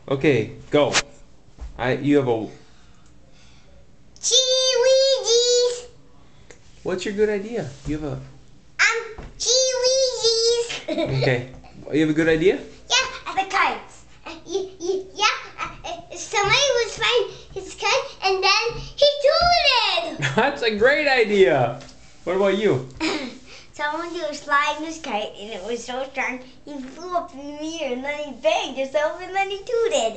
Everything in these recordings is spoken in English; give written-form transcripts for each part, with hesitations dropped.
Okay, go. You have a. Chee-wee-gees. What's your good idea? You have a. Chee-wee-gees. Okay. You have a good idea? Yeah, the kites. Somebody was flying his kite and then he tooted. That's a great idea. What about you? Someone was flying his kite and it was so strong he flew up in the air and then he banged himself and then he tooted.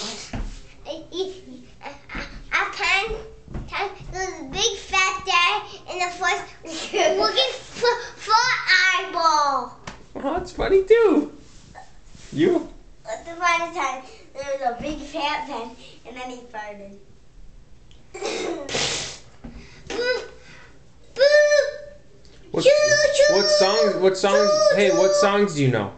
There was a big fat guy in the forest looking for eyeball. Well, that's funny too. You? At the final time, there was a big fat man, and then he farted. Boop, boop. What, Choo, choo, what songs? What songs? choo, Hey, what choo. songs do you know?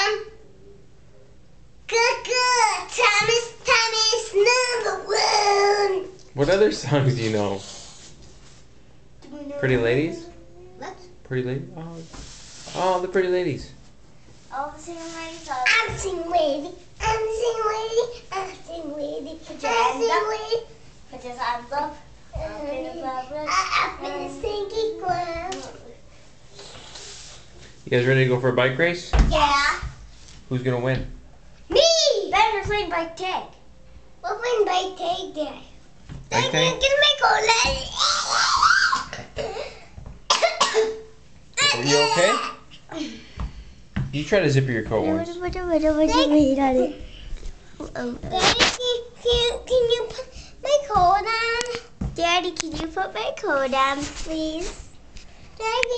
Good. Thomas, number one. What other songs do you know? Pretty Ladies? What? Pretty Ladies? Oh, the Pretty Ladies. All the singing ladies. I'm singing lady. I'm singing lady. I'm singing lady. Put your hands up. Put your hands up. Up in the stinky club. You guys ready to go for a bike race? Yeah. Who's gonna win? Me! Ben, we're playing bike tag. We're playing bike tag day. Bike tag? Are you okay? You try to zipper your coat once. Daddy, can you put my coat on? Daddy, can you put my coat on, please? Daddy.